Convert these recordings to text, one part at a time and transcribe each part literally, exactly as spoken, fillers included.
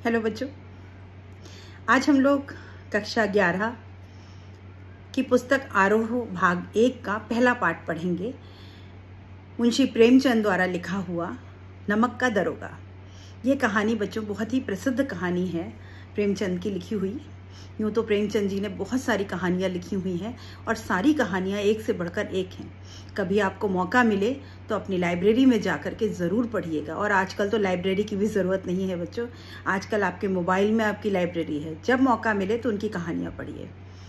Hello बच्चों, आज हम लोग कक्षा ग्यारह की पुस्तक आरोह भाग एक का पहला पाठ पढ़ेंगे। मुंशी प्रेमचंद द्वारा लिखा हुआ नमक का दरोगा। ये कहानी बच्चों बहुत ही प्रसिद्ध कहानी है प्रेमचंद की लिखी हुई। यूँ तो प्रेमचंद जी ने बहुत सारी कहानियाँ लिखी हुई हैं और सारी कहानियाँ एक से बढ़कर एक हैं। कभी आपको मौका मिले तो अपनी लाइब्रेरी में जा कर के ज़रूर पढ़िएगा। और आजकल तो लाइब्रेरी की भी ज़रूरत नहीं है बच्चों, आजकल आपके मोबाइल में आपकी लाइब्रेरी है। जब मौका मिले तो उनकी कहानियाँ पढ़िए।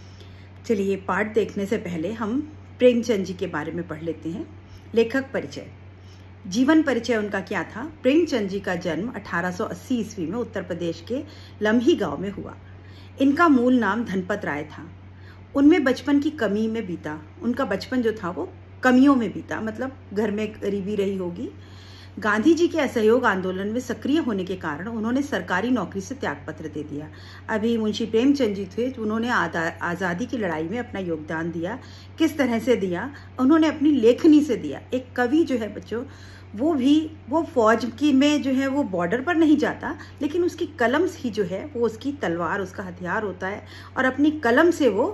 चलिए, पाठ देखने से पहले हम प्रेमचंद जी के बारे में पढ़ लेते हैं। लेखक परिचय। जीवन परिचय उनका क्या था? प्रेमचंद जी का जन्म अठारह सौ अस्सी ईस्वी में उत्तर प्रदेश के लम्ही गांव में हुआ। इनका मूल नाम धनपत राय था। उनमें बचपन की कमी में बीता। उनका बचपन जो था वो कमियों में बीता, मतलब घर में गरीबी रही होगी। गांधी जी के असहयोग आंदोलन में सक्रिय होने के कारण उन्होंने सरकारी नौकरी से त्यागपत्र दे दिया। अभी मुंशी प्रेमचंद जी थे, उन्होंने आज़ादी की लड़ाई में अपना योगदान दिया। किस तरह से दिया? उन्होंने अपनी लेखनी से दिया। एक कवि जो है बच्चों, वो भी वो फौज की में जो है वो बॉर्डर पर नहीं जाता, लेकिन उसकी कलम ही जो है वो उसकी तलवार, उसका हथियार होता है और अपनी कलम से वो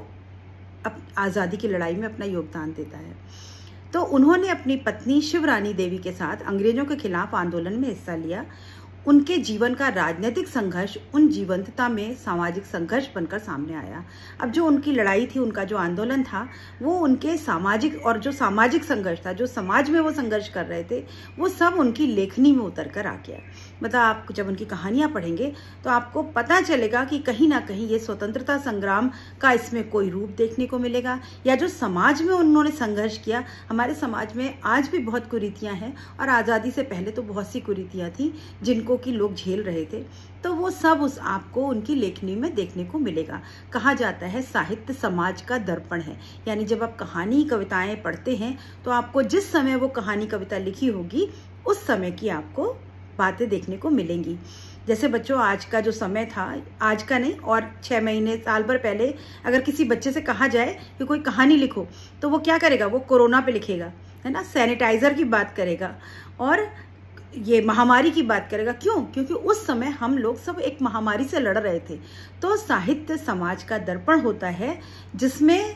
आज़ादी की लड़ाई में अपना योगदान देता है। तो उन्होंने अपनी पत्नी शिवरानी देवी के साथ अंग्रेजों के खिलाफ आंदोलन में हिस्सा लिया। उनके जीवन का राजनीतिक संघर्ष उन जीवंतता में सामाजिक संघर्ष बनकर सामने आया। अब जो उनकी लड़ाई थी, उनका जो आंदोलन था, वो उनके सामाजिक और जो सामाजिक संघर्ष था, जो समाज में वो संघर्ष कर रहे थे, वो सब उनकी लेखनी में उतर कर आ गया। मतलब आप जब उनकी कहानियाँ पढ़ेंगे तो आपको पता चलेगा कि कहीं ना कहीं ये स्वतंत्रता संग्राम का इसमें कोई रूप देखने को मिलेगा, या जो समाज में उन्होंने संघर्ष किया। हमारे समाज में आज भी बहुत कुरीतियाँ हैं और आज़ादी से पहले तो बहुत सी कुरीतियाँ थी जिनको कि लोग झेल रहे थे। तो वो सब उस आपको उनकी लेखनी में देखने को मिलेगा। कहा जाता है साहित्य समाज का दर्पण है, यानी जब आप कहानी कविताएं पढ़ते हैं तो आपको जिस समय वो कहानी कविता लिखी होगी उस समय की आपको बातें देखने को मिलेंगी। जैसे बच्चों, आज का जो समय था, आज का नहीं और छः महीने साल भर पहले अगर किसी बच्चे से कहा जाए कि कोई कहानी लिखो तो वो क्या करेगा? वो कोरोना पे लिखेगा, है ना, सैनिटाइजर की बात करेगा और ये महामारी की बात करेगा। क्यों? क्योंकि उस समय हम लोग सब एक महामारी से लड़ रहे थे। तो साहित्य समाज का दर्पण होता है, जिसमें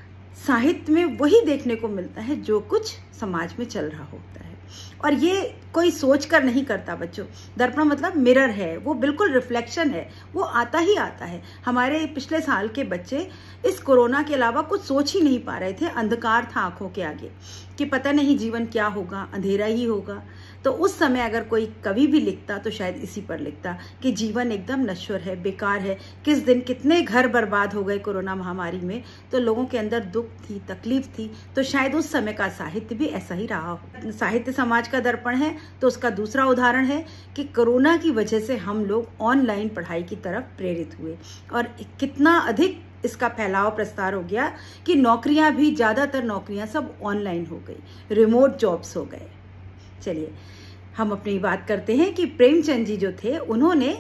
साहित्य में वही देखने को मिलता है जो कुछ समाज में चल रहा होता है। और ये कोई सोच कर नहीं करता बच्चों। दर्पण मतलब मिरर है, वो बिल्कुल रिफ्लेक्शन है, वो आता ही आता है। हमारे पिछले साल के बच्चे इस कोरोना के अलावा कुछ सोच ही नहीं पा रहे थे। अंधकार था आंखों के आगे कि पता नहीं जीवन क्या होगा, अंधेरा ही होगा। तो उस समय अगर कोई कवि भी लिखता तो शायद इसी पर लिखता कि जीवन एकदम नश्वर है, बेकार है। किस दिन कितने घर बर्बाद हो गए कोरोना महामारी में, तो लोगों के अंदर दुख थी, तकलीफ थी। तो शायद उस समय का साहित्य भी ऐसा ही रहा हो। साहित्य समाज का दर्पण है तो उसका दूसरा उदाहरण है कि कोरोना की वजह से हम लोग ऑनलाइन पढ़ाई की तरफ प्रेरित हुए और कितना अधिक इसका फैलाव प्रसार हो गया कि नौकरियां भी, ज़्यादातर नौकरियां सब ऑनलाइन हो गई, रिमोट जॉब्स हो गए। चलिए, हम अपनी बात करते हैं कि प्रेमचंद जी जो थे, उन्होंने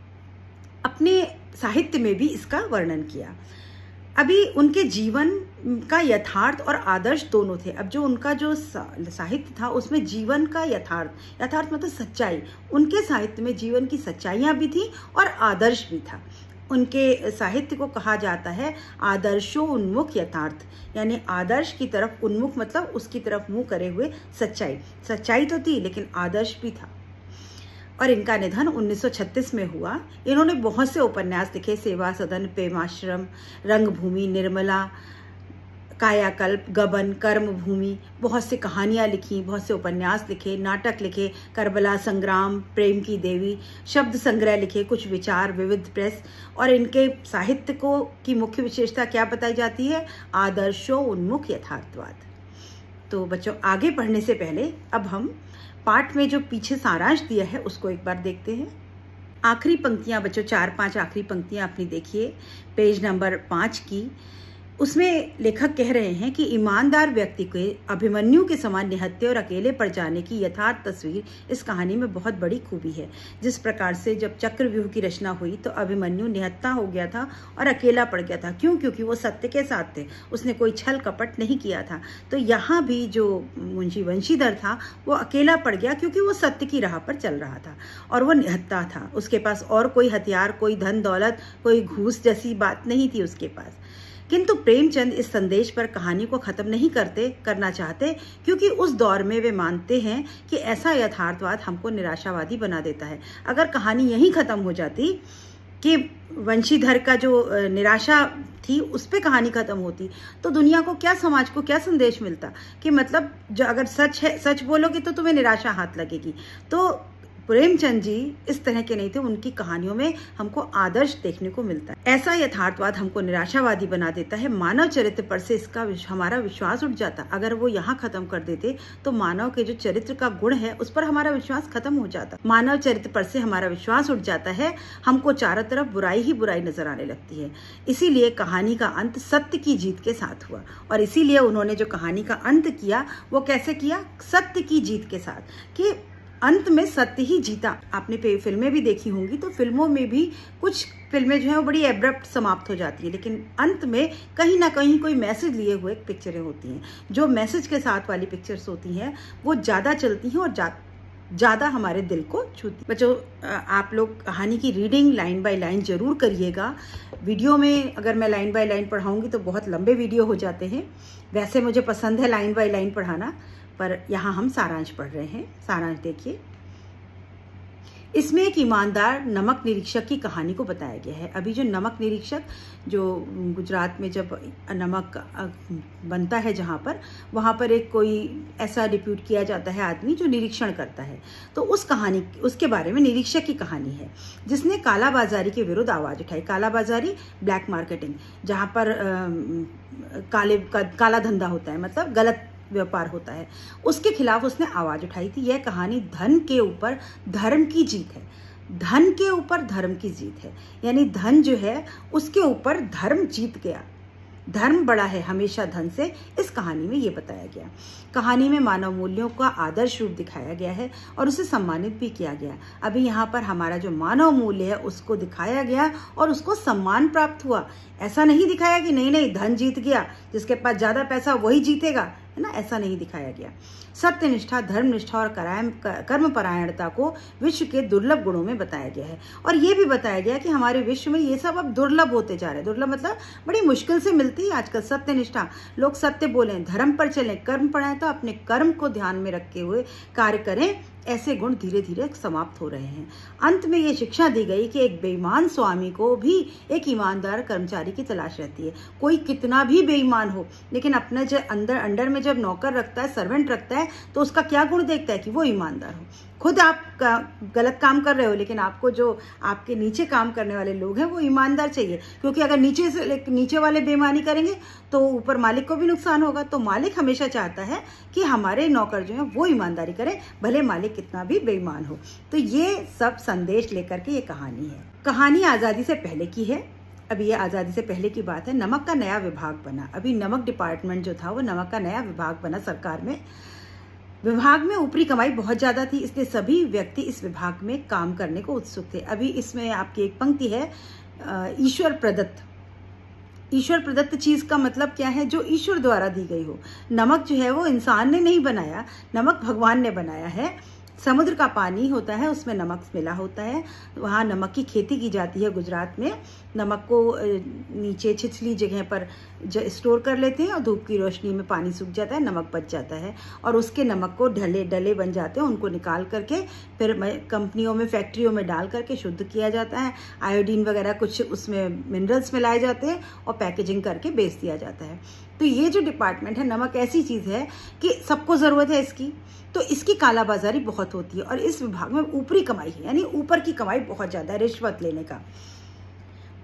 अपने साहित्य में भी इसका वर्णन किया। अभी उनके जीवन का यथार्थ और आदर्श दोनों थे। अब जो उनका जो साहित्य था उसमें जीवन का यथार्थ, यथार्थ मतलब सच्चाई, उनके साहित्य में जीवन की सच्चाइयाँ भी थी और आदर्श भी था। उनके साहित्य को कहा जाता है आदर्शोन्मुख यथार्थ, यानी आदर्श की तरफ उन्मुख मतलब उसकी तरफ मुंह करे हुए सच्चाई। सच्चाई तो थी लेकिन आदर्श भी था। और इनका निधन उन्नीस सौ छत्तीस में हुआ। इन्होंने बहुत से उपन्यास लिखे, सेवा सदन, प्रेमाश्रम, रंगभूमि, निर्मला, कायाकल्प, गबन, कर्मभूमि, बहुत से कहानियाँ लिखी, बहुत से उपन्यास लिखे, नाटक लिखे, करबला संग्राम, प्रेम की देवी, शब्द संग्रह लिखे, कुछ विचार, विविध प्रेस। और इनके साहित्य को की मुख्य विशेषता क्या बताई जाती है? आदर्शोन्मुख यथार्थवाद। तो बच्चों, आगे पढ़ने से पहले अब हम पाठ में जो पीछे सारांश दिया है उसको एक बार देखते हैं। आखिरी पंक्तियाँ बच्चों, चार पांच आखिरी पंक्तियाँ अपनी देखिए, पेज नंबर पाँच की। उसमें लेखक कह रहे हैं कि ईमानदार व्यक्ति के अभिमन्यु के समान निहत्थे और अकेले पड़ जाने की यथार्थ तस्वीर इस कहानी में बहुत बड़ी खूबी है। जिस प्रकार से जब चक्रव्यूह की रचना हुई तो अभिमन्यु निहत्था हो गया था और अकेला पड़ गया था। क्यों? क्योंकि वो सत्य के साथ थे, उसने कोई छल कपट नहीं किया था। तो यहाँ भी जो मुंशी वंशीधर था वो अकेला पड़ गया क्योंकि वो सत्य की राह पर चल रहा था और वो निहत्था था। उसके पास और कोई हथियार, कोई धन दौलत, कोई घूस जैसी बात नहीं थी उसके पास। किंतु प्रेमचंद इस संदेश पर कहानी को खत्म नहीं करते करना चाहते, क्योंकि उस दौर में वे मानते हैं कि ऐसा यथार्थवाद हमको निराशावादी बना देता है। अगर कहानी यहीं खत्म हो जाती कि वंशीधर का जो निराशा थी उस पे कहानी खत्म होती तो दुनिया को क्या, समाज को क्या संदेश मिलता कि मतलब जो अगर सच है, सच बोलोगे तो तुम्हें निराशा हाथ लगेगी। तो प्रेमचंद जी इस तरह के नहीं थे, उनकी कहानियों में हमको आदर्श देखने को मिलता है। ऐसा यथार्थवाद हमको निराशावादी बना देता है। मानव चरित्र पर से इसका हमारा विश्वास उठ जाता। अगर वो यहाँ खत्म कर देते तो मानव के जो चरित्र का गुण है उस पर हमारा विश्वास खत्म हो जाता। मानव चरित्र पर से हमारा विश्वास उठ जाता है, हमको चारों तरफ बुराई ही बुराई नजर आने लगती है। इसीलिए कहानी का अंत सत्य की जीत के साथ हुआ और इसीलिए उन्होंने जो कहानी का अंत किया वो कैसे किया? सत्य की जीत के साथ, कि अंत में सत्य ही जीता। आपने फिल्में भी देखी होंगी तो फिल्मों में भी कुछ फिल्में जो है वो बड़ी एब्रप्ट समाप्त हो जाती है, लेकिन अंत में कहीं ना कहीं कोई मैसेज लिए हुए पिक्चरें होती हैं। जो मैसेज के साथ वाली पिक्चर्स होती हैं वो ज़्यादा चलती हैं और ज़्यादा हमारे दिल को छूती। बच्चों, आप लोग कहानी की रीडिंग लाइन बाय लाइन जरूर करिएगा। वीडियो में अगर मैं लाइन बाय लाइन पढ़ाऊंगी तो बहुत लंबे वीडियो हो जाते हैं। वैसे मुझे पसंद है लाइन बाय लाइन पढ़ाना, पर यहाँ हम सारांश पढ़ रहे हैं। सारांश देखिए। इसमें एक ईमानदार नमक निरीक्षक की कहानी को बताया गया है। अभी जो नमक निरीक्षक जो गुजरात में जब नमक बनता है जहाँ पर, वहाँ पर एक कोई ऐसा डिप्यूट किया जाता है आदमी जो निरीक्षण करता है। तो उस कहानी, उसके बारे में निरीक्षक की कहानी है जिसने कालाबाजारी के विरुद्ध आवाज़ उठाई। कालाबाजारी, ब्लैक मार्केटिंग, जहाँ पर आ, काले का, काला धंधा होता है, मतलब गलत व्यापार होता है, उसके खिलाफ उसने आवाज उठाई थी। यह कहानी धन के ऊपर धर्म की जीत है। धन के ऊपर धर्म की जीत है, यानी धन जो है उसके ऊपर धर्म जीत गया। धर्म बड़ा है हमेशा धन से, इस कहानी में ये बताया गया। कहानी में मानव मूल्यों का आदर्श रूप दिखाया गया है और उसे सम्मानित भी किया गया। अभी यहाँ पर हमारा जो मानव मूल्य है उसको दिखाया गया और उसको सम्मान प्राप्त हुआ। ऐसा नहीं दिखाया कि नहीं नहीं धन जीत गया, जिसके पास ज्यादा पैसा वही जीतेगा, है ना, ऐसा नहीं दिखाया गया। सत्यनिष्ठा, धर्मनिष्ठा और कर्मपरायणता को विश्व के दुर्लभ गुणों में बताया गया है और ये भी बताया गया कि हमारे विश्व में ये सब अब दुर्लभ होते जा रहे हैं। दुर्लभ मतलब बड़ी मुश्किल से मिलती है आजकल। सत्यनिष्ठा, लोग सत्य बोलें, धर्म पर चलें, कर्मपरायणता, अपने कर्म को ध्यान में रखते हुए कार्य करें, ऐसे गुण धीरे धीरे समाप्त हो रहे हैं। अंत में ये शिक्षा दी गई कि एक बेईमान स्वामी को भी एक ईमानदार कर्मचारी की तलाश रहती है। कोई कितना भी बेईमान हो, लेकिन अपने जो अंदर अंडर में जब नौकर रखता है, सर्वेंट रखता है, तो उसका क्या गुण देखता है कि वो ईमानदार हो। खुद आप गलत काम कर रहे हो, लेकिन आपको जो आपके नीचे काम करने वाले लोग हैं वो ईमानदार चाहिए, क्योंकि अगर नीचे से नीचे वाले बेईमानी करेंगे तो ऊपर मालिक को भी नुकसान होगा। तो मालिक हमेशा चाहता है कि हमारे नौकर जो हैं वो ईमानदारी करें, भले मालिक कितना भी बेईमान हो। तो ये सब संदेश लेकर के ये कहानी है। कहानी आज़ादी से पहले की है। अभी ये आज़ादी से पहले की बात है। नमक का नया विभाग बना। अभी नमक डिपार्टमेंट जो था वो नमक का नया विभाग बना सरकार में। विभाग में ऊपरी कमाई बहुत ज्यादा थी, इसलिए सभी व्यक्ति इस विभाग में काम करने को उत्सुक थे। अभी इसमें आपकी एक पंक्ति है, ईश्वर प्रदत्त। ईश्वर प्रदत्त चीज का मतलब क्या है? जो ईश्वर द्वारा दी गई हो। नमक जो है वो इंसान ने नहीं बनाया, नमक भगवान ने बनाया है। समुद्र का पानी होता है, उसमें नमक मिला होता है। वहाँ नमक की खेती की जाती है गुजरात में। नमक को नीचे छिछली जगह पर स्टोर कर लेते हैं और धूप की रोशनी में पानी सूख जाता है, नमक बच जाता है और उसके नमक को ढले डले बन जाते हैं। उनको निकाल करके फिर कंपनियों में, फैक्ट्रियों में डाल करके शुद्ध किया जाता है। आयोडीन वगैरह कुछ उसमें मिनरल्स मिलाए जाते हैं और पैकेजिंग करके बेच दिया जाता है। तो ये जो डिपार्टमेंट है, नमक ऐसी चीज़ है कि सबको ज़रूरत है इसकी, तो इसकी कालाबाजारी बहुत होती है और इस विभाग में ऊपरी कमाई है, यानी ऊपर की कमाई बहुत ज़्यादा है रिश्वत लेने का।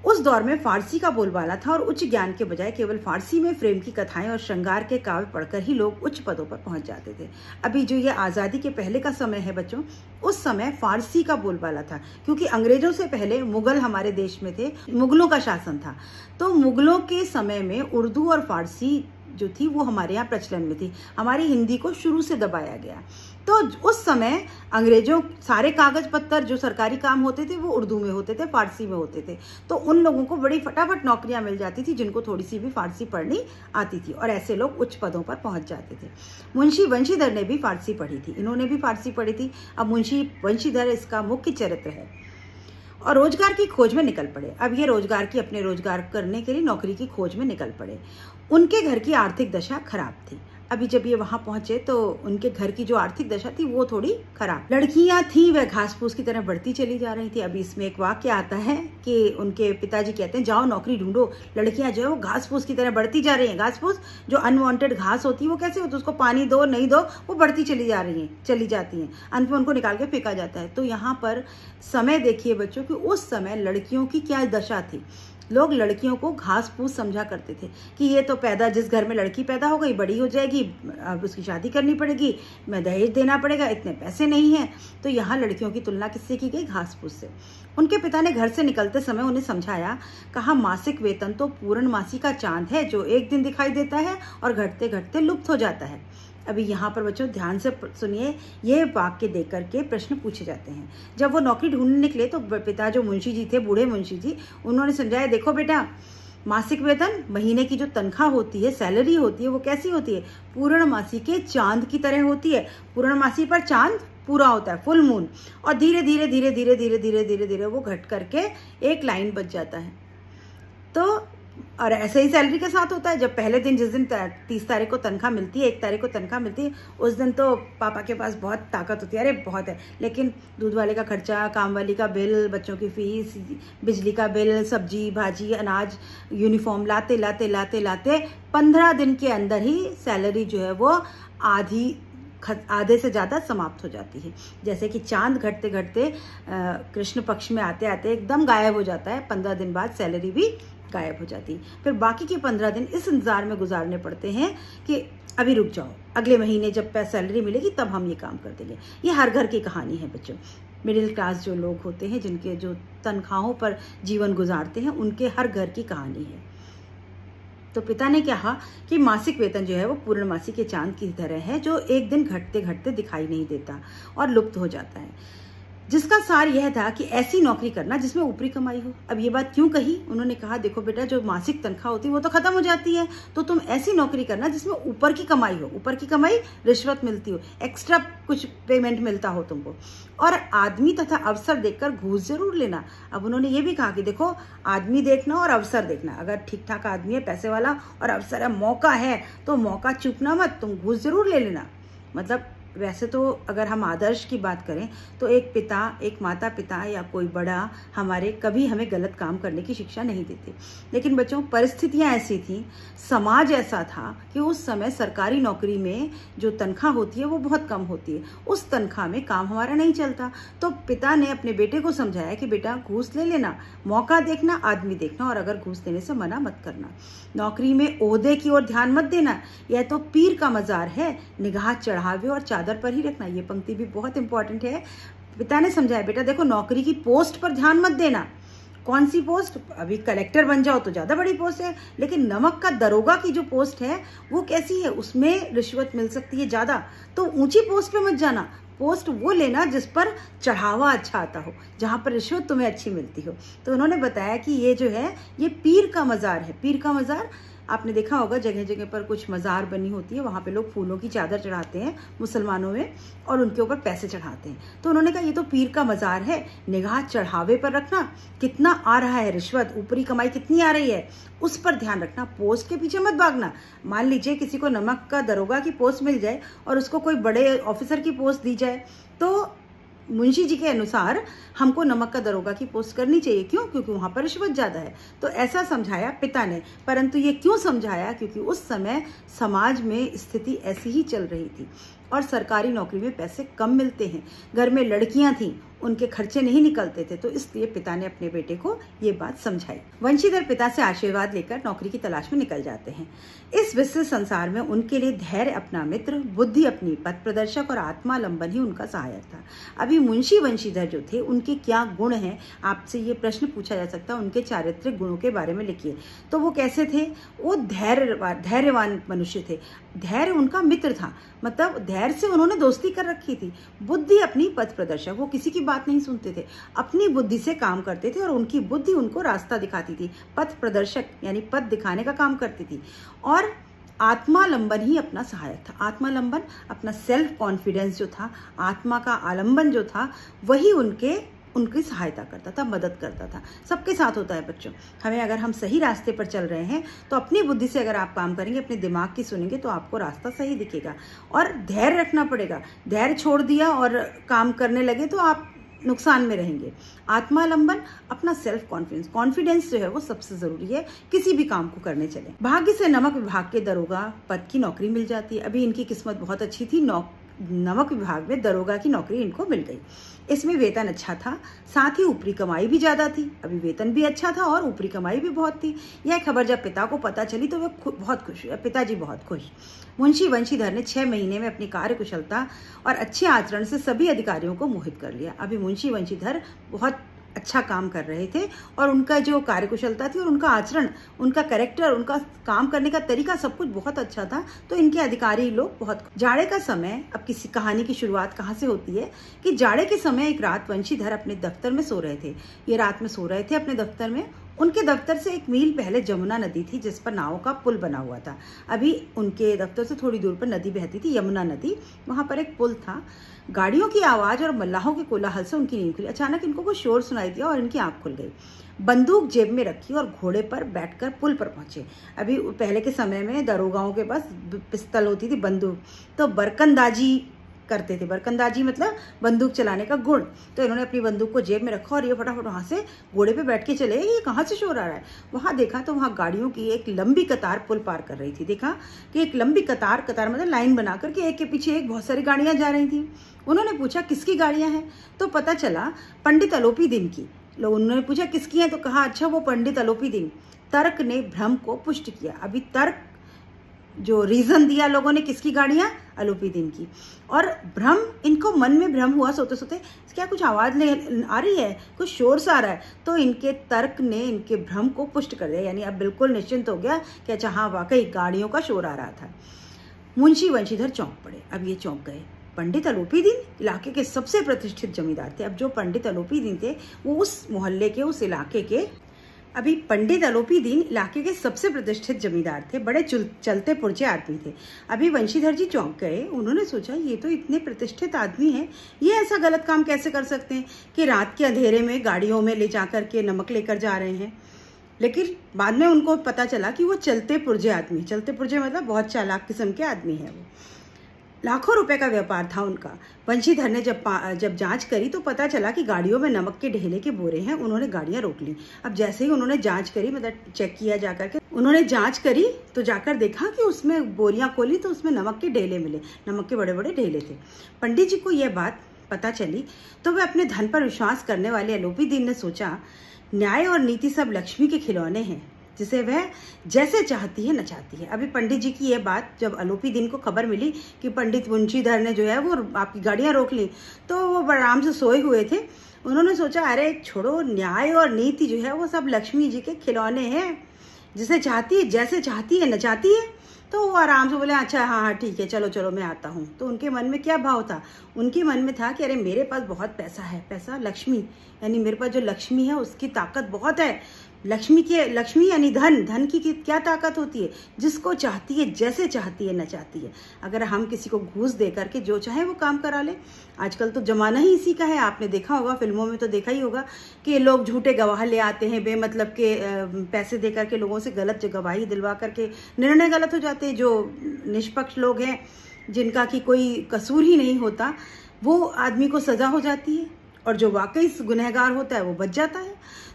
उस दौर में फारसी का बोलबाला था और उच्च ज्ञान के बजाय केवल फारसी में प्रेम की कथाएं और श्रृंगार के काव्य पढ़कर ही लोग उच्च पदों पर पहुंच जाते थे। अभी जो ये आज़ादी के पहले का समय है बच्चों, उस समय फारसी का बोलबाला था, क्योंकि अंग्रेजों से पहले मुगल हमारे देश में थे, मुगलों का शासन था। तो मुगलों के समय में उर्दू और फारसी जो थी वो हमारे यहाँ प्रचलन में थी। हमारी हिंदी को शुरू से दबाया गया। तो उस समय अंग्रेजों सारे कागज पत्तर जो सरकारी काम होते थे वो उर्दू में होते थे, फारसी में होते थे। तो उन लोगों को बड़ी फटाफट नौकरियां मिल जाती थी जिनको थोड़ी सी भी फारसी पढ़नी आती थी, और ऐसे लोग उच्च पदों पर पहुंच जाते थे। मुंशी वंशीधर ने भी फारसी पढ़ी थी, इन्होंने भी फारसी पढ़ी थी। अब मुंशी वंशीधर इसका मुख्य चरित्र है और रोजगार की खोज में निकल पड़े। अब ये रोजगार की अपने रोजगार करने के लिए नौकरी की खोज में निकल पड़े। उनके घर की आर्थिक दशा खराब थी। अभी जब ये वहां पहुंचे तो उनके घर की जो आर्थिक दशा थी वो थोड़ी खराब। लड़कियां थी वह घास फूस की तरह बढ़ती चली जा रही थी। अभी इसमें एक वाक्य आता है कि उनके पिताजी कहते हैं जाओ नौकरी ढूंढो, लड़कियां जो है वो घास फूस की तरह बढ़ती जा रही हैं। घास फूस जो अनवांटेड घास होती है वो कैसे होती है, उसको पानी दो नहीं दो वो बढ़ती चली जा रही है चली जाती हैं, अंत में उनको निकाल के फेंका जाता है। तो यहाँ पर समय देखिए बच्चों कि उस समय लड़कियों की क्या दशा थी। लोग लड़कियों को घास फूस समझा करते थे कि ये तो पैदा, जिस घर में लड़की पैदा हो गई बड़ी हो जाएगी, अब उसकी शादी करनी पड़ेगी, मैं दहेज देना पड़ेगा, इतने पैसे नहीं हैं। तो यहाँ लड़कियों की तुलना किससे की गई, घास फूस से। उनके पिता ने घर से निकलते समय उन्हें समझाया, कहा मासिक वेतन तो पूर्णमासी का चांद है जो एक दिन दिखाई देता है और घटते घटते लुप्त हो जाता है। अभी यहाँ पर बच्चों ध्यान से सुनिए, ये वाक्य देख करके प्रश्न पूछे जाते हैं। जब वो नौकरी ढूंढने निकले तो पिता जो मुंशी जी थे, बूढ़े मुंशी जी, उन्होंने समझाया देखो बेटा, मासिक वेतन महीने की जो तनख्वाह होती है, सैलरी होती है, वो कैसी होती है, पूर्णमासी के चांद की तरह होती है। पूर्णमासी पर चांद पूरा होता है, फुल मून, और धीरे धीरे धीरे धीरे धीरे धीरे धीरे धीरे वो घट करके एक लाइन बच जाता है। तो और ऐसे ही सैलरी के साथ होता है। जब पहले दिन, जिस दिन तीस तारीख को तनख्वाह मिलती है, एक तारीख को तनख्वाह मिलती है, उस दिन तो पापा के पास बहुत ताकत होती है, अरे बहुत है, लेकिन दूध वाले का खर्चा, काम वाली का बिल, बच्चों की फीस, बिजली का बिल, सब्जी भाजी, अनाज, यूनिफॉर्म लाते लाते लाते लाते पंद्रह दिन के अंदर ही सैलरी जो है वो आधी आधे से ज़्यादा समाप्त हो जाती है। जैसे कि चांद घटते घटते कृष्ण पक्ष में आते आते एकदम गायब हो जाता है, पंद्रह दिन बाद सैलरी भी गायब हो जाती है। फिर बाकी के पंद्रह दिन इस इंतजार में गुजारने पड़ते हैं कि अभी रुक जाओ, अगले महीने जब सैलरी मिलेगी तब हम ये काम कर देंगे। ये हर घर की कहानी है बच्चों। मिडिल क्लास जो लोग होते हैं, जिनके जो तनख्वाहों पर जीवन गुजारते हैं, उनके हर घर की कहानी है। तो पिता ने कहा कि मासिक वेतन जो है वो पूर्णमासी के चांद की तरह है जो एक दिन घटते घटते दिखाई नहीं देता और लुप्त हो जाता है, जिसका सार यह था कि ऐसी नौकरी करना जिसमें ऊपरी कमाई हो। अब ये बात क्यों कही, उन्होंने कहा देखो बेटा, जो मासिक तनख्वाह होती है वो तो खत्म हो जाती है, तो तुम ऐसी नौकरी करना जिसमें ऊपर की कमाई हो। ऊपर की कमाई, रिश्वत मिलती हो, एक्स्ट्रा कुछ पेमेंट मिलता हो तुमको, और आदमी तथा अवसर देखकर घूस जरूर लेना। अब उन्होंने ये भी कहा कि देखो, आदमी देखना और अवसर देखना, अगर ठीक ठाक आदमी है, पैसे वाला, और अवसर है, मौका है, तो मौका चूकना मत, तुम घूस जरूर ले लेना। मतलब वैसे तो अगर हम आदर्श की बात करें तो एक पिता, एक माता पिता या कोई बड़ा हमारे कभी हमें गलत काम करने की शिक्षा नहीं देते, लेकिन बच्चों परिस्थितियां ऐसी थी, समाज ऐसा था कि उस समय सरकारी नौकरी में जो तनख्वाह होती है वो बहुत कम होती है, उस तनख्वाह में काम हमारा नहीं चलता। तो पिता ने अपने बेटे को समझाया कि बेटा घूस ले लेना, मौका देखना, आदमी देखना, और अगर घूस देने से मना मत करना। नौकरी में ओहदे की ओर ध्यान मत देना, यह तो पीर का मजार है, निगाह चढ़ावे और चादर पर ही रखना। ये पंक्ति भी बहुत इंपॉर्टेंट है। पिता ने समझाया बेटा देखो, नौकरी की पोस्ट पर ध्यान मत देना। कौन सी पोस्ट, अभी कलेक्टर बन जाओ तो ज्यादा बड़ी पोस्ट है, लेकिन नमक का दरोगा की जो पोस्ट है वो कैसी है, उसमें रिश्वत मिल सकती है ज्यादा, तो ऊंची पोस्ट पे मत जाना। पोस्ट वो लेना जिस पर चढ़ावा अच्छा आता हो, जहां पर रिश्वत तुम्हें अच्छी मिलती हो। तो उन्होंने बताया कि ये जो है ये पीर का मजार है। पीर का मजार आपने देखा होगा, जगह जगह पर कुछ मजार बनी होती है, वहां पे लोग फूलों की चादर चढ़ाते हैं मुसलमानों में, और उनके ऊपर पैसे चढ़ाते हैं। तो उन्होंने कहा ये तो पीर का मजार है, निगाह चढ़ावे पर रखना, कितना आ रहा है रिश्वत, ऊपरी कमाई कितनी आ रही है, उस पर ध्यान रखना, पोस्ट के पीछे मत भागना। मान लीजिए किसी को नमक का दरोगा की पोस्ट मिल जाए और उसको कोई बड़े ऑफिसर की पोस्ट दी जाए, तो मुंशी जी के अनुसार हमको नमक का दरोगा की पोस्ट करनी चाहिए। क्यों? क्योंकि वहां पर रिश्वत ज्यादा है। तो ऐसा समझाया पिता ने। परंतु ये क्यों समझाया? क्योंकि उस समय समाज में स्थिति ऐसी ही चल रही थी और सरकारी नौकरी में पैसे कम मिलते हैं। घर में लड़कियां थीं, उनके खर्चे नहीं निकलते थे, तो इसलिए पिता ने अपने बेटे को ये बात समझाई। वंशीधर पिता से आशीर्वाद लेकर नौकरी की तलाश में निकल जाते हैं। इस विस्तृत संसार में उनके लिए धैर्य अपना मित्र, बुद्धि अपनी पथ प्रदर्शक और आत्मालंबन ही उनका सहायक था। अभी मुंशी वंशीधर जो थे, उनके क्या गुण हैं, आपसे ये प्रश्न पूछा जा सकता है। उनके चारित्रिक गुणों के बारे में लिखिए। तो वो कैसे थे? वो धैर्यवान धैर्यवान मनुष्य थे। धैर्य उनका मित्र था, मतलब धैर्य से उन्होंने दोस्ती कर रखी थी। बुद्धि अपनी पथ प्रदर्शक, वो किसी की बात नहीं सुनते थे, अपनी बुद्धि से काम करते थे और उनकी बुद्धि उनको रास्ता दिखाती थी। पथ प्रदर्शक यानी पथ दिखाने का काम करती थी। और आत्मालंबन ही अपना सहायक था। आत्मालंबन, अपना सेल्फ कॉन्फिडेंस जो था, आत्मा का आलंबन जो था, वही उनके उनकी सहायता करता था, मदद करता था। सबके साथ होता है बच्चों। हमें अगर हम सही रास्ते पर चल रहे हैं तो अपनी बुद्धि से अगर आप काम करेंगे, अपने दिमाग की सुनेंगे, तो आपको रास्ता सही दिखेगा। और धैर्य रखना पड़ेगा। धैर्य छोड़ दिया और काम करने लगे तो आप नुकसान में रहेंगे। आत्मालंबन, अपना सेल्फ कॉन्फिडेंस, कॉन्फिडेंस जो है वो सबसे जरूरी है किसी भी काम को करने चले। भाग्य से नमक विभाग के दरोगा पद की नौकरी मिल जाती है। अभी इनकी किस्मत बहुत अच्छी थी, नौ नमक विभाग में दरोगा की नौकरी इनको मिल गई। इसमें वेतन अच्छा था, साथ ही ऊपरी कमाई भी ज्यादा थी। अभी वेतन भी अच्छा था और ऊपरी कमाई भी बहुत थी। यह खबर जब पिता को पता चली तो वह बहुत खुश हुए, पिताजी बहुत खुश। मुंशी वंशीधर ने छह महीने में अपनी कार्य कुशलता और अच्छे आचरण से सभी अधिकारियों को मोहित कर लिया। अभी मुंशी वंशीधर बहुत अच्छा काम कर रहे थे और उनका जो कार्यकुशलता थी और उनका आचरण, उनका कैरेक्टर, उनका काम करने का तरीका, सब कुछ बहुत अच्छा था। तो इनके अधिकारी लोग बहुत। जाड़े का समय, अब किसी कहानी की शुरुआत कहाँ से होती है कि जाड़े के समय एक रात वंशीधर अपने दफ्तर में सो रहे थे। ये रात में सो रहे थे अपने दफ्तर में। उनके दफ्तर से एक मील पहले जमुना नदी थी जिस पर नावों का पुल बना हुआ था। अभी उनके दफ्तर से थोड़ी दूर पर नदी बहती थी, यमुना नदी। वहां पर एक पुल था। गाड़ियों की आवाज और मल्लाहों के कोलाहल से उनकी नींद खुली। अचानक इनको कुछ शोर सुनाई दिया और इनकी आंख खुल गई। बंदूक जेब में रखी और घोड़े पर बैठकर पुल पर पहुंचे। अभी पहले के समय में दरोगाओं के पास पिस्तल होती थी, बंदूक, तो बरकंदाजी करते थे। बरकंदाजी मतलब बंदूक चलाने का गुण। तो इन्होंने अपनी बंदूक को जेब में रखा और ये फटाफट वहां से घोड़े पे बैठ के चले। ये कहाँ से शोर आ रहा है? वहां देखा तो वहां गाड़ियों की एक लंबी कतार पुल पार कर रही थी। देखा कि एक लंबी कतार, कतार मतलब लाइन बना करके एक के पीछे एक बहुत सारी गाड़ियां जा रही थी। उन्होंने पूछा किसकी गाड़ियां हैं? तो पता चला पंडित अलोपी दीन की। लोग उन्होंने पूछा किसकी है? तो कहा अच्छा वो पंडित अलोपी दीन। तर्क ने भ्रम को पुष्ट किया। अभी तर्क जो रीजन दिया लोगों ने, किसकी गाड़ियां? अलोपी दीन की। और भ्रम, इनको मन में भ्रम हुआ सोते सोते, क्या कुछ आवाज ले आ रही है, कुछ शोर सा आ रहा है। तो इनके तर्क ने इनके भ्रम को पुष्ट कर दिया, यानी अब बिल्कुल निश्चिंत हो गया कि अच्छा हाँ वाकई गाड़ियों का शोर आ रहा था। मुंशी वंशीधर चौंक पड़े। अब ये चौंक गए। पंडित अलोपी दीन इलाके के सबसे प्रतिष्ठित जमींदार थे। अब जो पंडित अलोपी दीन थे वो उस मोहल्ले के, उस इलाके के, अभी पंडित अलोपी दीन इलाके के सबसे प्रतिष्ठित जमींदार थे। बड़े चलते पुरजे आदमी थे। अभी वंशीधर जी चौंक गए। उन्होंने सोचा ये तो इतने प्रतिष्ठित आदमी हैं, ये ऐसा गलत काम कैसे कर सकते हैं कि रात के अंधेरे में गाड़ियों में ले जाकर के नमक लेकर जा रहे हैं। लेकिन बाद में उनको पता चला कि वो चलते पुरजे आदमी, चलते पुरजे मतलब बहुत चालाक किस्म के आदमी है वो। लाखों रुपए का व्यापार था उनका। वंशीधर ने जब जब जांच करी तो पता चला कि गाड़ियों में नमक के ढेले के बोरे हैं। उन्होंने गाड़ियां रोक ली। अब जैसे ही उन्होंने जांच करी, मतलब चेक किया जाकर के, उन्होंने जांच करी तो जाकर देखा कि उसमें बोरियां खोली तो उसमें नमक के ढेले मिले, नमक के बड़े बड़े ढेले थे। पंडित जी को यह बात पता चली तो वे अपने धन पर विश्वास करने वाले अलोपी दीन ने सोचा न्याय और नीति सब लक्ष्मी के खिलौने हैं जिसे वह जैसे चाहती है नचाती है। अभी पंडित जी की यह बात जब अलोपी दीन को खबर मिली कि पंडित वंशीधर ने जो है वो आपकी गाड़ियां रोक ली, तो वो बड़े आराम से सोए हुए थे। उन्होंने सोचा अरे छोड़ो, न्याय और नीति जो है वो सब लक्ष्मी जी के खिलौने हैं, जिसे चाहती है जैसे चाहती है नचाती है। तो वो आराम से बोले अच्छा हाँ हाँ ठीक है, चलो चलो मैं आता हूँ। तो उनके मन में क्या भाव था? उनके मन में था कि अरे मेरे पास बहुत पैसा है, पैसा लक्ष्मी, यानी मेरे पास जो लक्ष्मी है उसकी ताकत बहुत है। लक्ष्मी के, लक्ष्मी यानी धन, धन की क्या ताकत होती है? जिसको चाहती है जैसे चाहती है नचाती है। अगर हम किसी को घूस दे करके जो चाहे वो काम करा ले। आजकल तो जमाना ही इसी का है। आपने देखा होगा, फिल्मों में तो देखा ही होगा कि लोग झूठे गवाह ले आते हैं, बेमतलब के पैसे दे करके लोगों से गलत गवाही दिलवा करके निर्णय गलत हो जाते हैं। जो निष्पक्ष लोग हैं, जिनका की कोई कसूर ही नहीं होता, वो आदमी को सजा हो जाती है और जो वाकई गुनहगार होता है वो बच जाता है।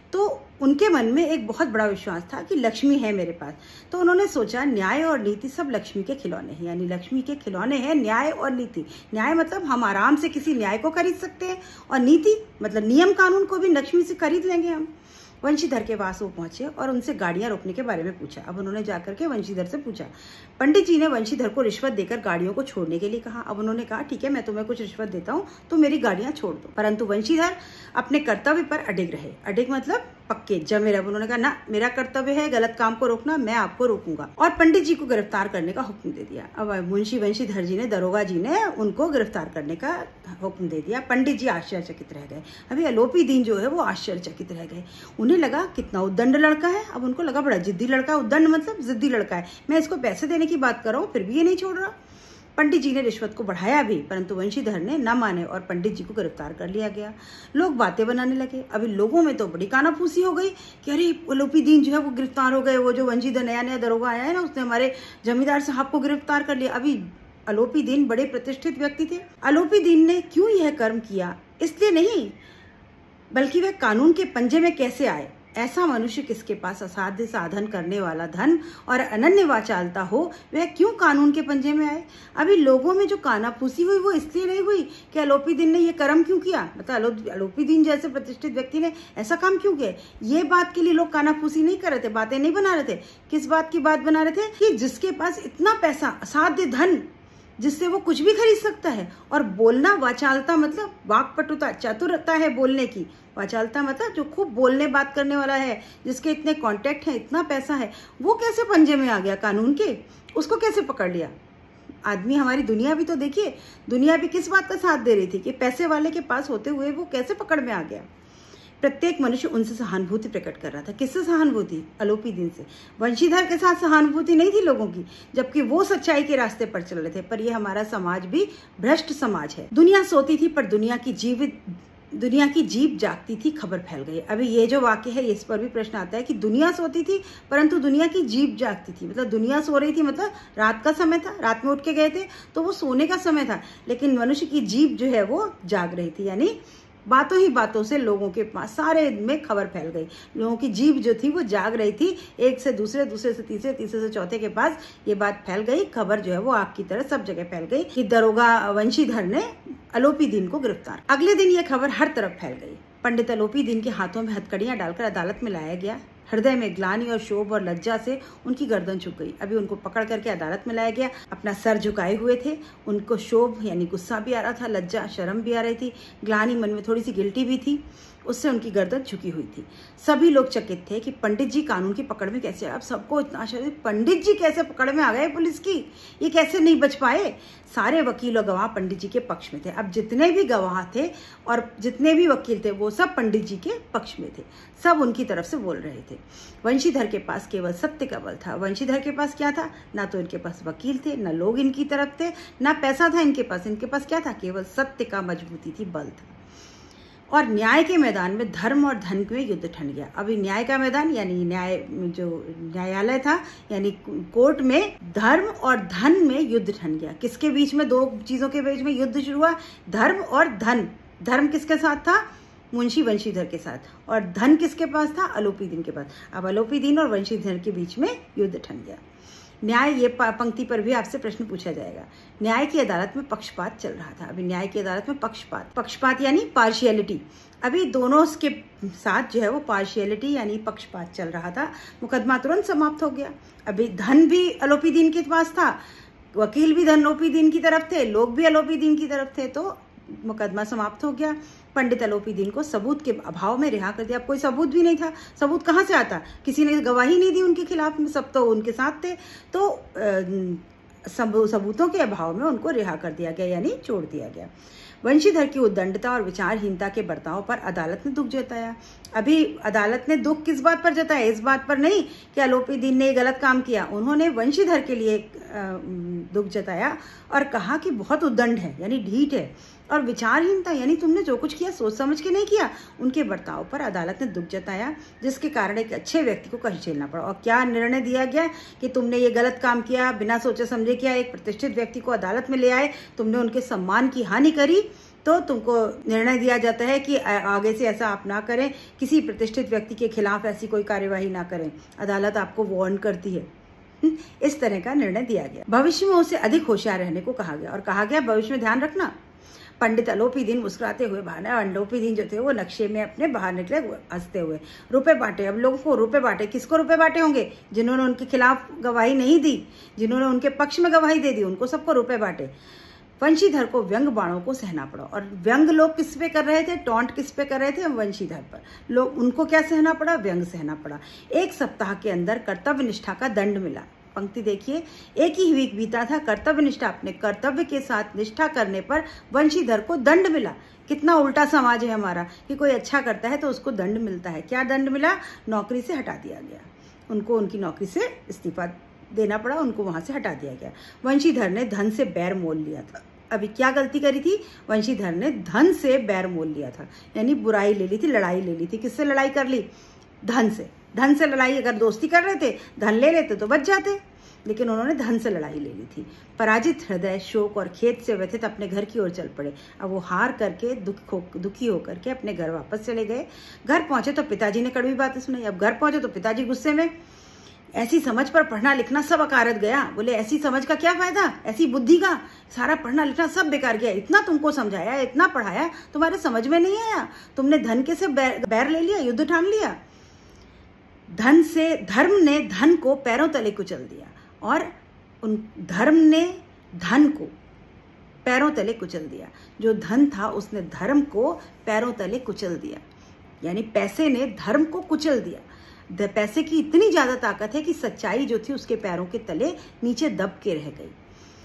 तो उनके मन में एक बहुत बड़ा विश्वास था कि लक्ष्मी है मेरे पास। तो उन्होंने सोचा न्याय और नीति सब लक्ष्मी के खिलौने हैं, यानी लक्ष्मी के खिलौने हैं न्याय और नीति। न्याय मतलब हम आराम से किसी न्याय को खरीद सकते हैं, और नीति मतलब नियम कानून को भी लक्ष्मी से खरीद लेंगे हम। वंशीधर के पास वो पहुंचे और उनसे गाड़ियां रोकने के बारे में पूछा। अब उन्होंने जाकर के वंशीधर से पूछा। पंडित जी ने वंशीधर को रिश्वत देकर गाड़ियों को छोड़ने के लिए कहा। अब उन्होंने कहा ठीक है, मैं तुम्हें कुछ रिश्वत देता हूँ, तो मेरी गाड़ियां छोड़ दो। परंतु वंशीधर अपने कर्तव्य पर अडिग रहे। अडिग मतलब पक्के जमे रहे। उन्होंने कहा ना, मेरा कर्तव्य है गलत काम को रोकना, मैं आपको रोकूंगा, और पंडित जी को गिरफ्तार करने का हुक्म दे दिया। अब मुंशी वंशीधर जी ने, दरोगा जी ने उनको गिरफ्तार करने का हुक्म दे दिया। पंडित जी आश्चर्यचकित रह गए। अभी आलोपी दीन जो है वो आश्चर्यचकित रह गए। उन्हें लगा कितना उद्दंड लड़का है। अब उनको लगा बड़ा जिद्दी लड़का है। उद्दंड मतलब जिद्दी लड़का है। मैं इसको पैसे देने की बात कर रहा हूँ, फिर भी ये नहीं छोड़ रहा। पंडित जी ने रिश्वत को बढ़ाया भी, परंतु वंशीधर ने न माने और पंडित जी को गिरफ्तार कर लिया गया। लोग बातें बनाने लगे। अभी लोगों में तो बड़ी कानाफूसी हो गई कि अरे आलोपी दीन जो है वो गिरफ्तार हो गए। वो जो वंशीधर नया नया दरोगा आया है ना, उसने हमारे जमींदार साहब को गिरफ्तार कर लिया। अभी आलोपी दीन बड़े प्रतिष्ठित व्यक्ति थे। आलोपी दीन ने क्यों यह कर्म किया इसलिए नहीं, बल्कि वह कानून के पंजे में कैसे आए। ऐसा मनुष्य किसके पास असाध्य साधन करने वाला धन और अनन्य वाचालता हो, वह क्यों कानून के पंजे में आए। अभी लोगों में जो कानाफूसी हुई वो इसलिए नहीं हुई कि आलोपी दीन ने ये कर्म क्यों किया, मतलब आलोपी दीन जैसे प्रतिष्ठित व्यक्ति ने ऐसा काम क्यों किया। ये बात के लिए लोग कानाफूसी नहीं कर रहे थे, बातें नहीं बना रहे थे। किस बात की बात बना रहे थे कि जिसके पास इतना पैसा, असाध्य धन, जिससे वो कुछ भी खरीद सकता है, और बोलना, वाचालता मतलब वाक्पटुता, चतुरता है बोलने की। वाचालता मतलब जो खूब बोलने बात करने वाला है, जिसके इतने कांटेक्ट हैं, इतना पैसा है, वो कैसे पंजे में आ गया कानून के, उसको कैसे पकड़ लिया। आदमी, हमारी दुनिया भी तो देखिए, दुनिया भी किस बात का साथ दे रही थी कि पैसे वाले के पास होते हुए वो कैसे पकड़ में आ गया। प्रत्येक मनुष्य उनसे सहानुभूति प्रकट कर रहा था। किससे सहानुभूति? आलोपी दीन से। वंशीधर के साथ सहानुभूति नहीं थी लोगों की, जबकि वो सच्चाई के रास्ते पर चल रहे थे। पर यह हमारा समाज भी भ्रष्ट समाज है। दुनिया सोती थी पर दुनिया की जीवित दुनिया की जीप जागती थी, खबर फैल गई। अभी ये जो वाक्य है इस पर भी प्रश्न आता है कि दुनिया सोती थी परंतु दुनिया की जीप जागती थी। मतलब दुनिया सो रही थी, मतलब रात का समय था, रात में उठ के गए थे तो वो सोने का समय था, लेकिन मनुष्य की जीप जो है वो जाग रही थी। यानी बातों ही बातों से लोगों के पास सारे में खबर फैल गई। लोगों की जीभ जो थी वो जाग रही थी, एक से दूसरे, दूसरे से तीसरे, तीसरे से चौथे के पास ये बात फैल गई। खबर जो है वो आग की तरह सब जगह फैल गई कि दरोगा वंशीधर ने आलोपी दीन को गिरफ्तार। अगले दिन ये खबर हर तरफ फैल गई। पंडित आलोपी दीन के हाथों में हथकड़ियां डालकर अदालत में लाया गया। हृदय में ग्लानि और शोभ और लज्जा से उनकी गर्दन झुक गई। अभी उनको पकड़ करके अदालत में लाया गया। अपना सर झुकाए हुए थे। उनको शोभ यानी गुस्सा भी आ रहा था, लज्जा, शर्म भी आ रही थी, ग्लानि, मन में थोड़ी सी गिल्टी भी थी, उससे उनकी गर्दन झुकी हुई थी। सभी लोग चकित थे कि पंडित जी कानून की पकड़ में कैसे आए। अब सबको इतना आश्चर्य, पंडित जी कैसे पकड़ में आ गए पुलिस की, ये कैसे नहीं बच पाए। सारे वकील और गवाह पंडित जी के पक्ष में थे। अब जितने भी गवाह थे और जितने भी वकील थे वो सब पंडित जी के पक्ष में थे, सब उनकी तरफ से बोल रहे थे। वंशीधर के पास केवल सत्य का बल था। वंशीधर के पास क्या था? ना तो इनके पास वकील थे, ना लोग इनकी तरफ थे, ना पैसा था इनके पास। इनके पास क्या था? केवल सत्य का मजबूती थी, बल था। और न्याय के मैदान में धर्म और धन में युद्ध ठन गया। अभी न्याय का मैदान यानी न्याय जो न्यायालय था, यानी कोर्ट में धर्म और धन में युद्ध ठन गया। किसके बीच में? दो चीजों के बीच में युद्ध शुरू हुआ, धर्म और धन। धर्म किसके साथ था? मुंशी वंशीधर के साथ। और धन किसके पास था? आलोपी दीन के पास। अब आलोपी दीन और वंशीधर के बीच में युद्ध ठन गया। न्याय, ये पंक्ति पर भी आपसे प्रश्न पूछा जाएगा। न्याय की अदालत में पक्षपात चल रहा था। अभी न्याय की अदालत में पक्षपात, पक्षपात यानी पार्शियलिटी। अभी दोनों के साथ जो है वो पार्शियलिटी यानी पक्षपात चल रहा था। मुकदमा तुरंत समाप्त हो गया। अभी धन भी आलोपी दीन के पास था, वकील भी धन आलोपी दीन की तरफ थे, लोग भी आलोपी दीन की तरफ थे, तो मुकदमा समाप्त हो गया। पंडित आलोपी दीन को सबूत के अभाव में रिहा कर दिया। अब कोई सबूत भी नहीं था। सबूत कहाँ से आता? किसी ने गवाही नहीं दी उनके खिलाफ में, सब तो उनके साथ थे, तो सबूतों के अभाव में उनको रिहा कर दिया गया यानी छोड़ दिया गया। वंशीधर की उद्दंडता और विचारहीनता के बर्ताव पर अदालत ने दुख जताया। अभी अदालत ने दुख किस बात पर जताया? इस बात पर नहीं कि आलोपी दीन ने गलत काम किया। उन्होंने वंशीधर के लिए दुख जताया और कहा कि बहुत उद्दंड है यानी ढीठ है, और विचारहीनता यानी तुमने जो कुछ किया सोच समझ के नहीं किया। उनके बर्ताव पर अदालत ने दुख जताया, जिसके कारण एक अच्छे व्यक्ति को कष्ट झेलना पड़ा। और क्या निर्णय दिया गया कि तुमने ये गलत काम किया, बिना सोचे समझे किया, एक प्रतिष्ठित व्यक्ति को अदालत में ले आए, तुमने उनके सम्मान की हानि करी, तो तुमको निर्णय दिया जाता है कि आगे से ऐसा आप ना करें, किसी प्रतिष्ठित व्यक्ति के खिलाफ ऐसी कोई कार्यवाही ना करें, अदालत आपको वार्न करती है। इस तरह का निर्णय दिया गया। भविष्य में उसे अधिक होशियार रहने को कहा गया और कहा गया भविष्य में ध्यान रखना। पंडित अलोपीदीन मुस्कुराते हुए बाहर, अलोपीदीन जो थे वो नक्शे में अपने बाहर निकले हंसते हुए। रुपए बांटे, अब लोगों को रुपए बांटे। किसको रुपए बांटे होंगे? जिन्होंने उनके खिलाफ गवाही नहीं दी, जिन्होंने उनके पक्ष में गवाही दे दी, उनको सबको रुपए बांटे। वंशीधर को व्यंग बाणों को सहना पड़ा। और व्यंग लोग किस पे कर रहे थे? टॉन्ट किस पे कर रहे थे? वंशीधर पर। लोग उनको क्या सहना पड़ा? व्यंग सहना पड़ा। एक सप्ताह के अंदर कर्तव्य निष्ठा का दंड मिला। पंक्ति देखिए, एक ही वीक बीता था, कर्तव्य निष्ठा, अपने कर्तव्य के साथ निष्ठा करने पर वंशीधर को दंड मिला। कितना उल्टा समाज है हमारा कि कोई अच्छा करता है तो उसको दंड मिलता है। क्या दंड मिला? नौकरी से हटा दिया गया। उनको उनकी नौकरी से इस्तीफा देना पड़ा, उनको वहां से हटा दिया गया। वंशीधर ने धन से बैर मोल लिया था। अभी क्या गलती करी थी? वंशीधर ने धन से बैर मोल लिया था, यानी बुराई ले ली थी, लड़ाई ले ली थी। किससे लड़ाई कर ली? धन से। धन से लड़ाई, अगर दोस्ती कर रहे थे, धन ले लेते तो बच जाते, लेकिन उन्होंने धन से लड़ाई ले ली थी। पराजित हृदय शोक और खेद से व्यथित अपने घर की ओर चल पड़े। अब वो हार करके दुख हो दुखी होकर के अपने घर वापस चले गए। घर पहुंचे तो पिताजी ने कड़वी बातें सुनाई। अब घर पहुंचे तो पिताजी गुस्से में, ऐसी समझ पर पढ़ना लिखना सब अकारत गया। बोले ऐसी समझ का क्या फायदा, ऐसी बुद्धि का, सारा पढ़ना लिखना सब बेकार गया। इतना तुमको समझाया, इतना पढ़ाया, तुम्हारे समझ में नहीं आया। तुमने धन के से बैर, बैर ले लिया, युद्ध ठान लिया। धन से, धर्म ने धन को पैरों तले कुचल दिया और उन धर्म ने धन को पैरों तले कुचल दिया। जो धन था उसने धर्म को पैरों तले कुचल दिया, यानी पैसे ने धर्म को कुचल दिया। पैसे की इतनी ज्यादा ताकत है कि सच्चाई जो थी उसके पैरों के तले नीचे दब के रह गई।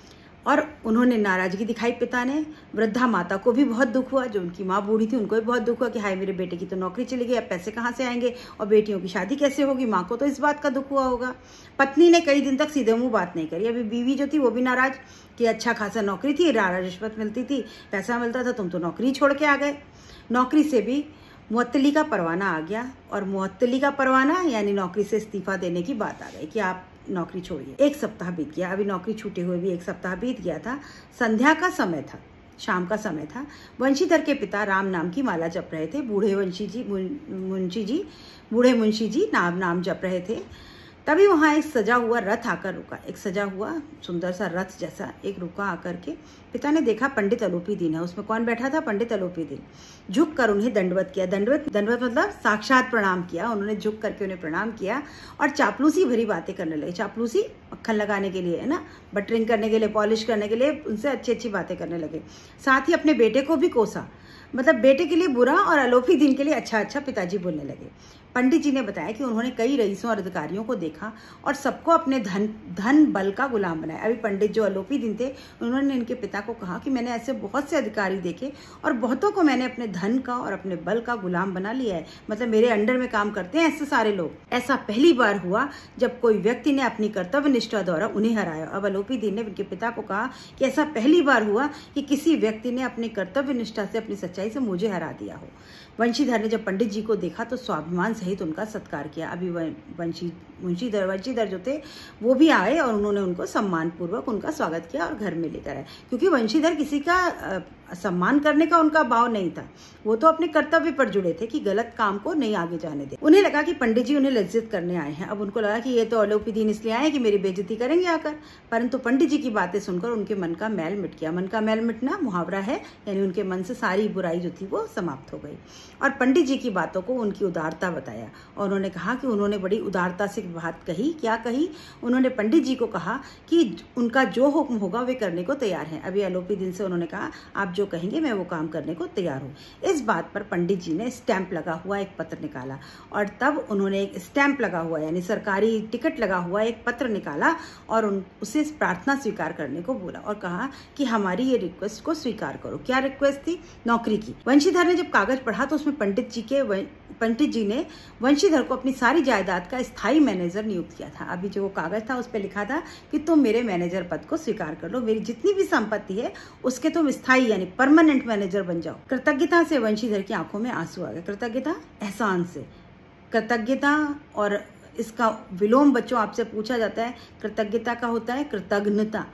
और उन्होंने नाराजगी दिखाई पिता ने। वृद्धा माता को भी बहुत दुख हुआ, जो उनकी माँ बूढ़ी थी उनको भी बहुत दुख हुआ कि हाय मेरे बेटे की तो नौकरी चली गई, अब पैसे कहाँ से आएंगे और बेटियों की शादी कैसे होगी। माँ को तो इस बात का दुख हुआ होगा। पत्नी ने कई दिन तक सीधे मुंह बात नहीं करी। अभी बीवी जो थी वो भी नाराज कि अच्छा खासा नौकरी थी, रारा रिश्वत मिलती थी, पैसा मिलता था, तुम तो नौकरी छोड़ के आ गए। नौकरी से भी मुअत्तली का परवाना आ गया और मुअत्तली का परवाना यानी नौकरी से इस्तीफा देने की बात आ गई कि आप नौकरी छोड़िए। एक सप्ताह बीत गया। अभी नौकरी छूटे हुए भी एक सप्ताह बीत गया था। संध्या का समय था, शाम का समय था। वंशीधर के पिता राम नाम की माला जप रहे थे। बूढ़े वंशी जी मुंशी जी बूढ़े मुंशी जी नाम नाम जप रहे थे। तभी वहां एक सजा हुआ रथ आकर रुका। एक सजा हुआ सुंदर सा रथ जैसा एक रुका आकर के। पिता ने देखा पंडित अलोपीदीन है। उसमें कौन बैठा था? पंडित अलोपीदीन। झुक कर उन्हें दंडवत किया। दंडवत दंडवत मतलब साक्षात प्रणाम किया। उन्होंने झुक करके उन्हें प्रणाम किया और चापलूसी भरी बातें करने लगे। चापलूसी मक्खन लगाने के लिए है ना, बटरिंग करने के लिए, पॉलिश करने के लिए उनसे अच्छी अच्छी बातें करने लगे। साथ ही अपने बेटे को भी कोसा, मतलब बेटे के लिए बुरा और अलोपीदीन के लिए अच्छा अच्छा पिताजी बोलने लगे। पंडित जी ने बताया कि उन्होंने कई रईसों और अधिकारियों को देखा और सबको अपने धन धन बल का गुलाम बनाया। अभी पंडित जो अलोपीदीन थे उन्होंने इनके पिता को कहा कि मैंने ऐसे बहुत से अधिकारी देखे और बहुतों को मैंने अपने धन का और अपने बल का गुलाम बना लिया है, मतलब मेरे अंडर में काम करते हैं ऐसे सारे लोग। ऐसा पहली बार हुआ जब कोई व्यक्ति ने अपनी कर्तव्य निष्ठा द्वारा उन्हें हराया। अब अलोपीदीन ने उनके पिता को कहा कि ऐसा पहली बार हुआ कि किसी व्यक्ति ने अपनी कर्तव्य निष्ठा से, अपनी सच्चाई से मुझे हरा दिया हो। वंशीधर ने जब पंडित जी को देखा तो स्वाभिमान सहित उनका सत्कार किया। अभी वंशी वंशीधर वंशीधर जो थे वो भी आए और उन्होंने उनको सम्मान पूर्वक उनका स्वागत किया और घर में लेकर आए, क्योंकि वंशीधर किसी का सम्मान करने का उनका भाव नहीं था। वो तो अपने कर्तव्य पर जुड़े थे कि गलत काम को नहीं आगे जाने दे। उन्हें लगा कि पंडित जी उन्हें लज्जित करने आए हैं। अब उनको लगा कि ये तो अलोपीदीन इसलिए आए कि मेरी बेइज्जती करेंगे आकर, परंतु पंडित जी की बातें सुनकर उनके मन का मैल मिट गया। मन का मैल मिटना मुहावरा है, यानी उनके मन से सारी बुराई जो थी वो समाप्त हो गई। और पंडित जी की बातों को उनकी उदारता बताया और उन्होंने कहा कि उन्होंने बड़ी उदारता से बात कही। क्या कही? उन्होंने पंडित जी को कहा कि उनका जो हुक्म होगा वे करने को तैयार हैं। अभी अलोपीदीन से उन्होंने कहा आप जो कहेंगे मैं वो काम करने को तैयार हूँ। इस बात पर पंडित जी ने स्टैंप लगा हुआ एक पत्र निकाला और तब उन्होंने एक स्टैंप लगा हुआ यानी सरकारी टिकट लगा हुआ एक पत्र निकाला और उन उसे प्रार्थना स्वीकार करने को बोला और कहा कि हमारी ये रिक्वेस्ट को स्वीकार करो। क्या रिक्वेस्ट थी? नौकरी की। वंशीधर ने जब कागज पढ़ा तो उसमें पंडित जी के पंडित जी ने वंशीधर को अपनी सारी जायदाद का स्थायी मैनेजर नियुक्त किया था। अभी जो कागज था उस पर लिखा था कि तुम मेरे मैनेजर पद को स्वीकार कर लो, मेरी जितनी भी संपत्ति है उसके तुम स्थायी यानी परमानेंट मैनेजर बन जाओ। कृतज्ञता से वंशीधर की आंखों में आंसू आ गए। कृतज्ञता, एहसान से कृतज्ञता, और इसका विलोम बच्चों आपसे पूछा जाता है। कृतज्ञता का होता है कृतज्ञता,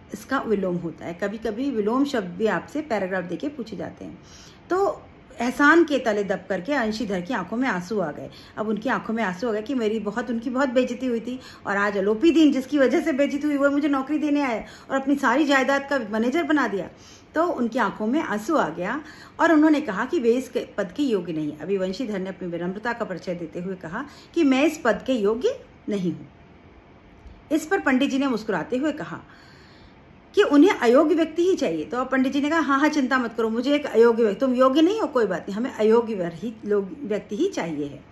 इसका विलोम होता है। कभी कभी विलोम शब्द भी आपसे पैराग्राफ देके पूछे जाते हैं। तो एहसान के तले दब करके अंशीधर की आंखों में आंसू आ गए। अब उनकी आंखों में आंसू आ गए कि मेरी बहुत उनकी बहुत बेइज्जती हुई थी, और आज अलोपी दीन जिसकी वजह से बेइज्जती हुई वो मुझे नौकरी देने आया और अपनी सारी जायदाद का मैनेजर बना दिया। तो उनकी आंखों में आंसू आ गया और उन्होंने कहा कि वे इस पद के योग्य नहीं। अभी वंशीधर ने अपनी विनम्रता का परिचय देते हुए कहा कि मैं इस पद के योग्य नहीं हूं। इस पर पंडित जी ने मुस्कुराते हुए कहा कि उन्हें अयोग्य व्यक्ति ही चाहिए। तो अब पंडित जी ने कहा हाँ हाँ चिंता मत करो, मुझे एक अयोग्य व्यक्ति, तुम योग्य नहीं हो कोई बात नहीं, हमें अयोग्य व्यक्ति ही चाहिए है।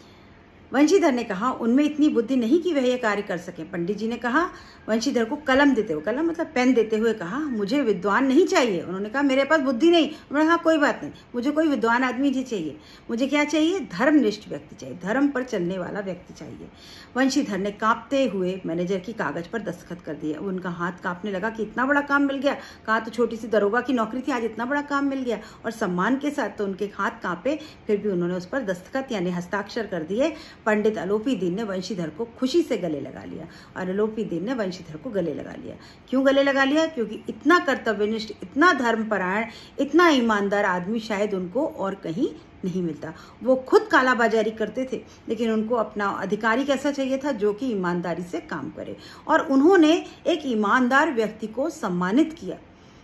वंशीधर ने कहा उनमें इतनी बुद्धि नहीं कि वह यह कार्य कर सके। पंडित जी ने कहा वंशीधर को कलम देते हुए, कलम मतलब पेन देते हुए कहा मुझे विद्वान नहीं चाहिए। उन्होंने कहा मेरे पास बुद्धि नहीं। उन्होंने कहा कोई बात नहीं, मुझे कोई विद्वान आदमी नहीं चाहिए, मुझे क्या चाहिए, धर्मनिष्ठ व्यक्ति चाहिए, धर्म पर चलने वाला व्यक्ति चाहिए। वंशीधर ने कांपते हुए मैनेजर की कागज पर दस्तखत कर दिए। उनका हाथ कांपने लगा कि इतना बड़ा काम मिल गया। कहा तो छोटी सी दरोगा की नौकरी थी, आज इतना बड़ा काम मिल गया, और सम्मान के साथ। तो उनके हाथ कांपे, फिर भी उन्होंने उस पर दस्तखत यानी हस्ताक्षर कर दिए। पंडित अलोपी दीन ने वंशीधर को खुशी से गले लगा लिया, और अलोपी दीन ने वंशीधर को गले लगा लिया। क्यों गले लगा लिया? क्योंकि इतना कर्तव्यनिष्ठ, इतना धर्मपरायण, इतना ईमानदार आदमी शायद उनको और कहीं नहीं मिलता। वो खुद कालाबाजारी करते थे, लेकिन उनको अपना अधिकारी कैसा चाहिए था, जो कि ईमानदारी से काम करे। और उन्होंने एक ईमानदार व्यक्ति को सम्मानित किया।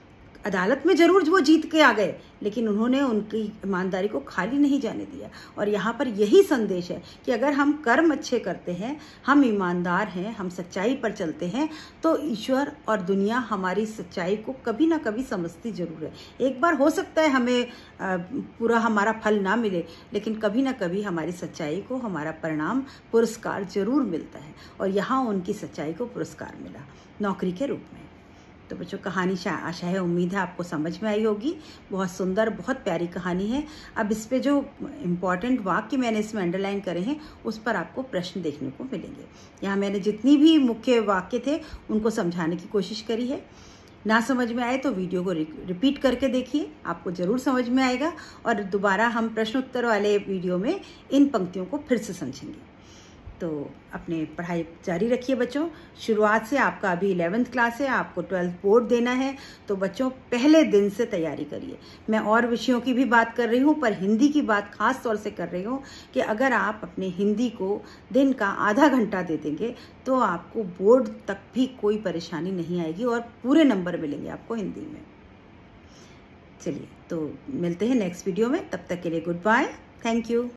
अदालत में जरूर वो जीत के आ गए, लेकिन उन्होंने उनकी ईमानदारी को खाली नहीं जाने दिया। और यहाँ पर यही संदेश है कि अगर हम कर्म अच्छे करते हैं, हम ईमानदार हैं, हम सच्चाई पर चलते हैं, तो ईश्वर और दुनिया हमारी सच्चाई को कभी ना कभी समझती जरूर है। एक बार हो सकता है हमें पूरा हमारा फल ना मिले, लेकिन कभी ना कभी हमारी सच्चाई को हमारा परिणाम, पुरस्कार जरूर मिलता है। और यहाँ उनकी सच्चाई को पुरस्कार मिला नौकरी के रूप में। तो बच्चों, कहानी आशा है, उम्मीद है आपको समझ में आई होगी। बहुत सुंदर, बहुत प्यारी कहानी है। अब इस पे जो इम्पॉर्टेंट वाक्य मैंने इसमें अंडरलाइन करे हैं, उस पर आपको प्रश्न देखने को मिलेंगे। यहाँ मैंने जितनी भी मुख्य वाक्य थे उनको समझाने की कोशिश करी है। ना समझ में आए तो वीडियो को रिपीट करके देखिए, आपको ज़रूर समझ में आएगा। और दोबारा हम प्रश्न उत्तर वाले वीडियो में इन पंक्तियों को फिर से समझेंगे। तो अपने पढ़ाई जारी रखिए बच्चों। शुरुआत से आपका अभी इलेवेंथ क्लास है, आपको ट्वेल्थ बोर्ड देना है, तो बच्चों पहले दिन से तैयारी करिए। मैं और विषयों की भी बात कर रही हूँ, पर हिंदी की बात खास तौर से कर रही हूँ कि अगर आप अपने हिंदी को दिन का आधा घंटा दे देंगे तो आपको बोर्ड तक भी कोई परेशानी नहीं आएगी और पूरे नंबर मिलेंगे आपको हिंदी में। चलिए, तो मिलते हैं नेक्स्ट वीडियो में। तब तक के लिए गुड बाय, थैंक यू।